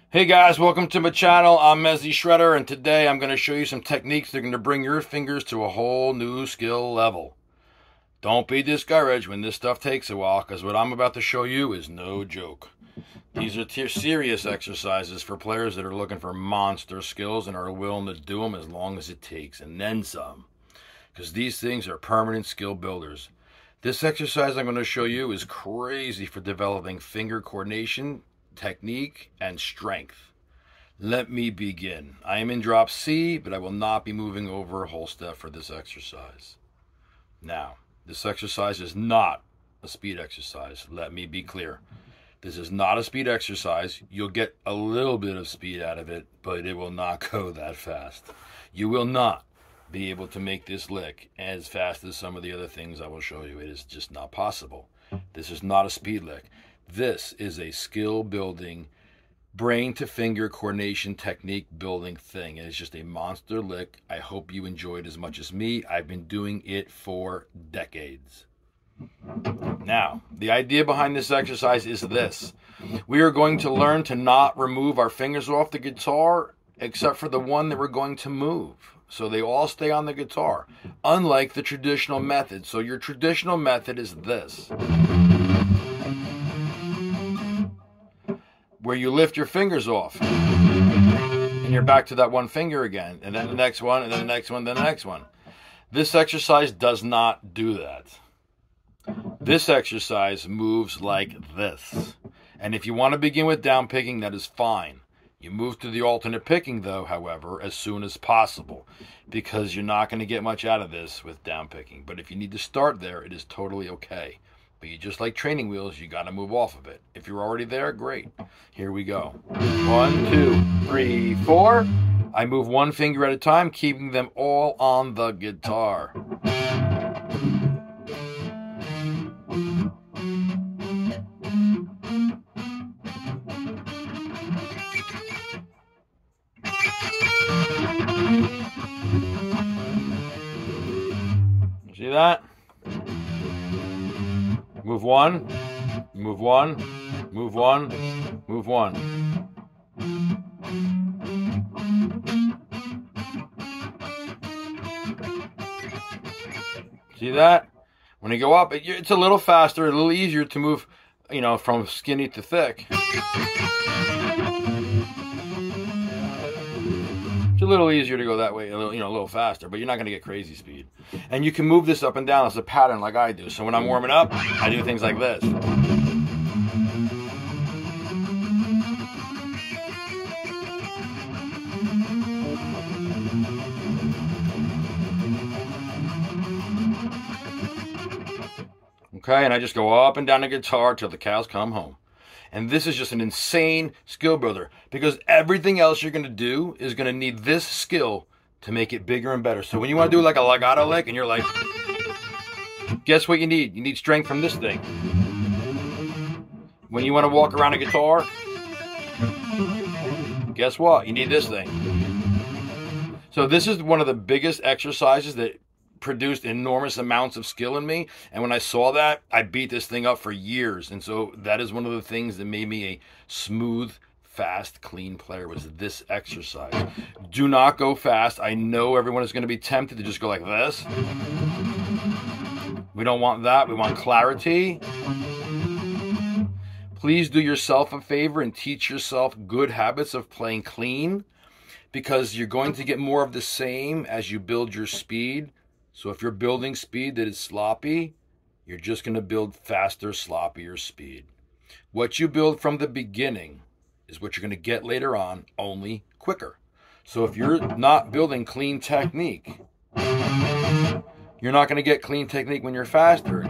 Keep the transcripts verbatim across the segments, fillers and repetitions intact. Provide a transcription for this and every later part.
Hey guys, welcome to my channel. I'm mezzyshredder, and today I'm going to show you some techniques that are going to bring your fingers to a whole new skill level. Don't be discouraged when this stuff takes a while, because what I'm about to show you is no joke. These are serious exercises for players that are looking for monster skills and are willing to do them as long as it takes, and then some. Because these things are permanent skill builders. This exercise I'm going to show you is crazy for developing finger coordination, technique, and strength. Let me begin. I am in drop C, but I will not be moving over a whole step for this exercise. Now, this exercise is not a speed exercise. Let me be clear. This is not a speed exercise. You'll get a little bit of speed out of it, but it will not go that fast. You will not be able to make this lick as fast as some of the other things I will show you. It is just not possible. This is not a speed lick. This is a skill building, brain to finger coordination technique building thing. It is just a monster lick. I hope you enjoy it as much as me. I've been doing it for decades. Now, the idea behind this exercise is this. We are going to learn to not remove our fingers off the guitar except for the one that we're going to move. So they all stay on the guitar, unlike the traditional method. So your traditional method is this, where you lift your fingers off and you're back to that one finger again, and then the next one, and then the next one, then the next one. This exercise does not do that. This exercise moves like this. And if you want to begin with down picking, that is fine. You move to the alternate picking, though, however, as soon as possible, because you're not going to get much out of this with down picking. But if you need to start there, it is totally okay. But you just like training wheels, you got to move off of it. If you're already there, great. Here we go. One, two, three, four. I move one finger at a time, keeping them all on the guitar. See that? Move one, move one, move one, move one. See that? When you go up, it's a little faster, a little easier to move, you know, from skinny to thick. It's a little easier to go that way, a little, you know, a little faster, but you're not going to get crazy speed. And you can move this up and down as a pattern like I do. So when I'm warming up, I do things like this. Okay, and I just go up and down the guitar till the cows come home. And this is just an insane skill builder, because everything else you're going to do is going to need this skill to make it bigger and better. So when you want to do like a legato lick and you're like, guess what you need? You need strength from this thing. When you want to walk around a guitar, guess what? You need this thing. So this is one of the biggest exercises that produced enormous amounts of skill in me, and when I saw that, I beat this thing up for years. And so that is one of the things that made me a smooth, fast, clean player, was this exercise. Do not go fast. I know everyone is going to be tempted to just go like this. We don't want that. We want clarity. Please do yourself a favor and teach yourself good habits of playing clean, because you're going to get more of the same as you build your speed. So if you're building speed that is sloppy, you're just going to build faster, sloppier speed. What you build from the beginning is what you're going to get later on, only quicker. So if you're not building clean technique, you're not going to get clean technique when you're faster.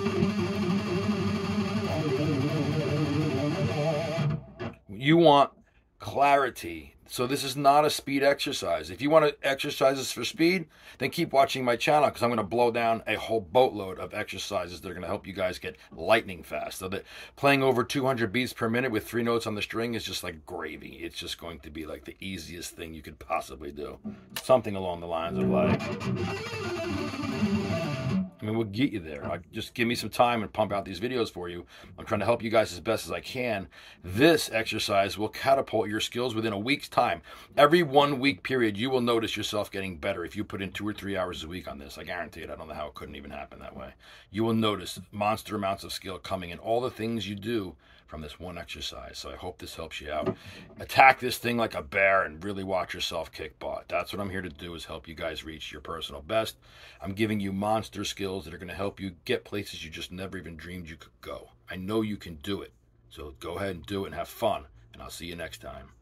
You want clarity. So this is not a speed exercise. If you want to exercises for speed, then keep watching my channel, because I'm going to blow down a whole boatload of exercises that are going to help you guys get lightning fast. So that playing over two hundred beats per minute with three notes on the string is just like gravy. It's just going to be like the easiest thing you could possibly do. Something along the lines of like... I mean, we'll get you there. I, just give me some time and pump out these videos for you. I'm trying to help you guys as best as I can. This exercise will catapult your skills within a week's time. Every one week period, you will notice yourself getting better if you put in two or three hours a week on this. I guarantee it. I don't know how it couldn't even happen that way. You will notice monster amounts of skill coming in all the things you do from this one exercise. So I hope this helps you out. Attack this thing like a bear and really watch yourself kick butt. That's what I'm here to do, is help you guys reach your personal best. I'm giving you monster skills that are going to help you get places you just never even dreamed you could go. I know you can do it. So go ahead and do it and have fun. And I'll see you next time.